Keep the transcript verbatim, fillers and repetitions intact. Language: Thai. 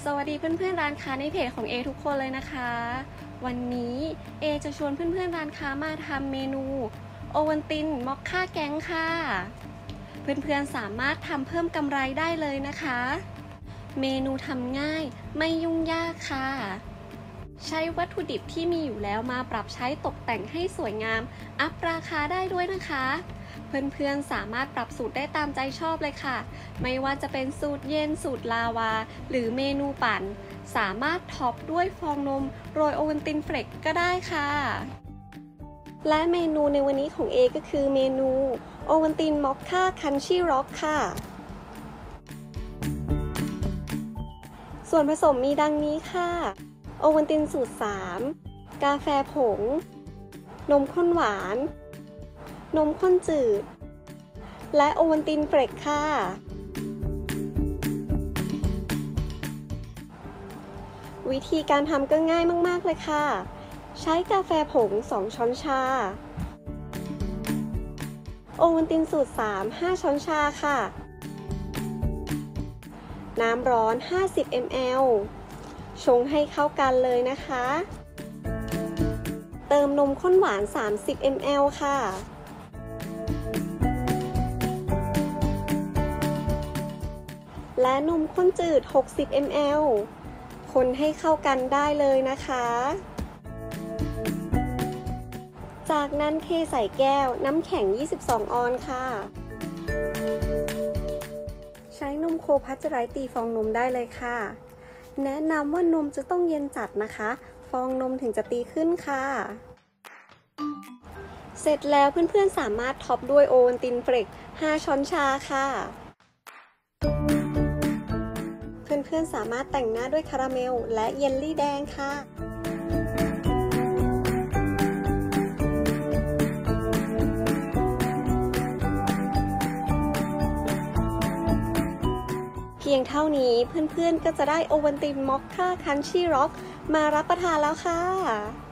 สวัสดีเพื่อนๆร้านค้าในเพจของเอทุกคนเลยนะคะวันนี้เอจะชวนเพื่อนๆร้านค้ามาทำเมนูโอวัลตินมอคค่าแก๊งค่ะเพื่อนๆสามารถทำเพิ่มกำไรได้เลยนะคะเมนูทำง่ายไม่ยุ่งยากค่ะใช้วัตถุดิบที่มีอยู่แล้วมาปรับใช้ตกแต่งให้สวยงามอัพราคาได้ด้วยนะคะเพื่อนๆสามารถปรับสูตรได้ตามใจชอบเลยค่ะไม่ว่าจะเป็นสูตรเย็นสูตรลาวาหรือเมนูปั่นสามารถท็อปด้วยฟองนมโรยโอวัลตินเฟรกก็ได้ค่ะและเมนูในวันนี้ของเอก็คือเมนูโอวัลตินมอคค่าคันชี่ร็อกค่ะส่วนผสมมีดังนี้ค่ะโอวัลตินสูตรสามกาแฟผงนมข้นหวานนมข้นจืดและโอวัลตินเฟรกค่ะวิธีการทำก็ง่ายมากๆเลยค่ะใช้กาแฟผงสองช้อนชาโอวัลตินสูตรสาม ห้าช้อนชาค่ะน้ำร้อนห้าสิบมิลลิลิตรชงให้เข้ากันเลยนะคะเติมนมข้นหวานสามสิบมิลลิลิตรค่ะและนมข้นจืดหกสิบมิลลิลิตรคนให้เข้ากันได้เลยนะคะจากนั้นเทใส่แก้วน้ำแข็งยี่สิบสองออนซ์ค่ะใช้นมโคพัชเจอไรซ์ตีฟองนมได้เลยค่ะแนะนำว่านมจะต้องเย็นจัดนะคะฟองนมถึงจะตีขึ้นค่ะเสร็จแล้วเพื่อนๆสามารถท็อปด้วยโอวัลตินเฟรกห้าช้อนชาค่ะเพื่อนๆสามารถแต่งหน้าด้วยคาราเมลและเยลลี่แดงค่ะเพียงเท่านี้เพื่อนๆก็จะได้โอวัลตินมอคค่าคันชี่ร็อกมารับประทานแล้วค่ะ